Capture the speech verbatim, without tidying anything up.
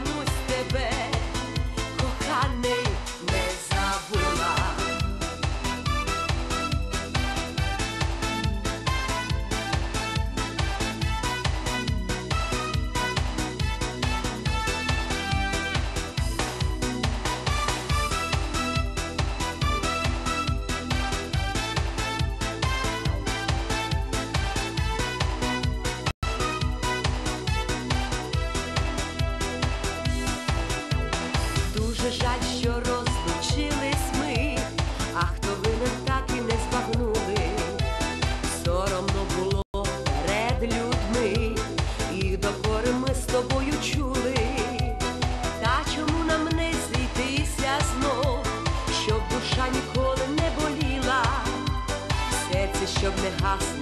клянусь тебе, коханий, не забула. Дуже жаль, що розлучились ми, а хто винен, так і не збагнули. Соромно було перед людьми, і докори ми з тобою чули. Та чому нам не зійтися знов, щоб душа ніколи не боліла, серце, щоб не гасло